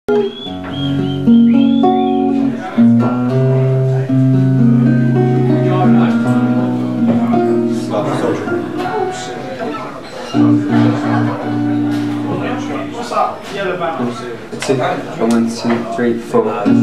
Two. 1, 2, 3, 4.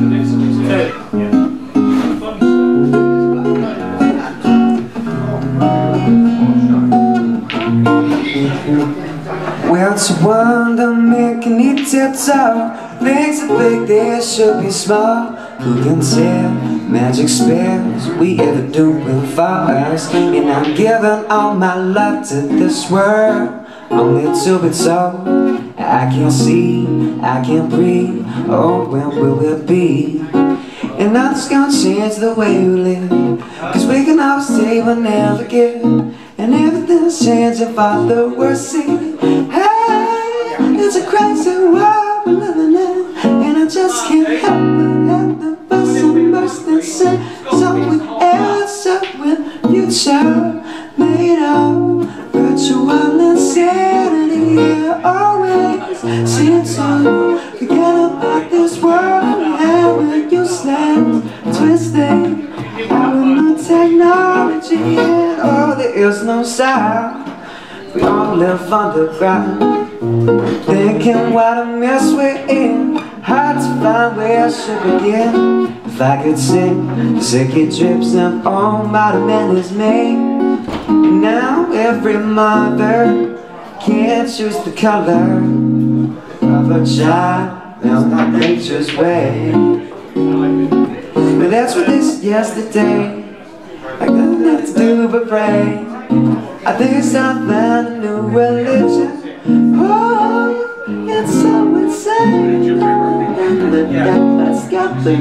Well, it's a wonder making it tiptoe. Things are big, they should be small. Who can tell? Magic spells we ever doing for us. And I'm giving all my love to this world, only to be told I can't see, I can't breathe. Oh, when will it be? And nothing's gonna change the way we live, 'cause we can always take but never give. And everything's changing for the worse. See, hey, it's a crazy world we're living in, and I just can't help the bust and burst and sing. So we answer with future made of virtual insanity. Yeah, always seem to forget about this world we have. We're useless, twisted out with no technology. And oh, there is no sound. We all live underground, thinking what a mess we're in. Hard to find where I should begin. If I could sing, sicky drips and all my man is me. Now every mother can't choose the color of a child, that's not nature's way. But that's what this yesterday. I got nothing to do but pray. I think it's time to find a new religion. Oh, it's so insane. Let's go for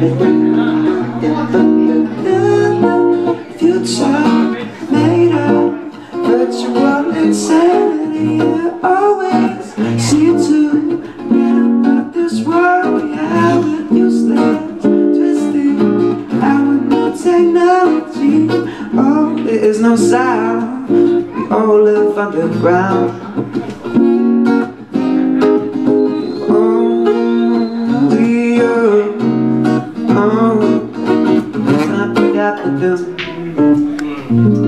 the future made of virtual insanity. I always seem to read about this world we have. We're useless, twisted out with no technology. Oh, there is no sound. We all live underground. Oh, I forgot to do.